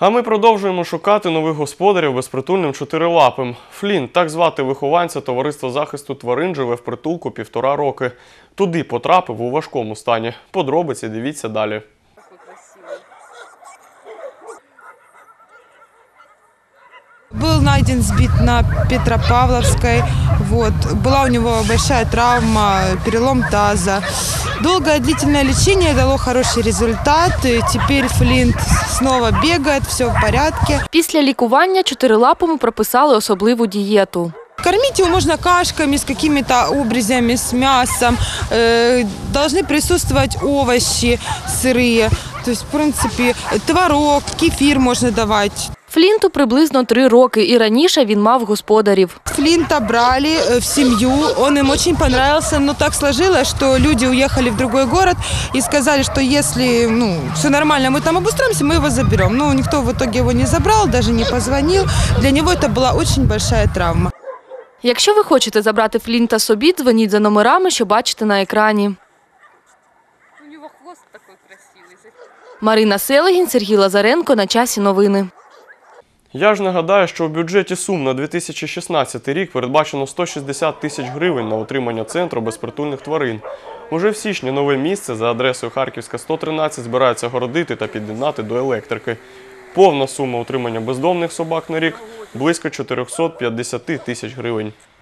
А ми продовжуємо шукати нових господарів безпритульним чотирилапим. Флінт, так звати вихованця товариства захисту тварин, живе в притулку 1,5 роки. Туди потрапив у важкому стані. Подробиці дивіться далі. Был найден сбит на Петропавловской. Была у него большая травма, перелом таза. Долгое длительное лечение дало хороший результат. Теперь Флинт снова бегает, все в порядке. Після лікування чотирилапому прописали особливу дієту. Кормить его можно кашками с какими-то обрезями, с мясом. Должны присутствовать овощи сырые. То есть, в принципе, творог, кефир можно давать. Флінту приблизно 3 роки, і раніше він мав господарів. Флинта брали в семью, он им очень понравился, но так сложилось, что люди уехали в другой город и сказали, что если все нормально, мы там обустроимся, мы его заберем. Но никто в итоге его не забрал, даже не позвонил. Для него это была очень большая травма. Якщо ви хочете забрати Флінта собі, дзвоніть за номерами, що бачите на екрані. У нього хвост такий красивий. Марина Селегін, Сергій Лазаренко. На часі новини. Я ж нагадаю, що в бюджеті Сум на 2016 рік передбачено 160 тисяч гривень на утримання центру безпритульних тварин. Уже в січні нове місце за адресою Харківська, 113 збираються городити та під'єднати до електрики. Повна сума утримання бездомних собак на рік – близько 450 тисяч гривень.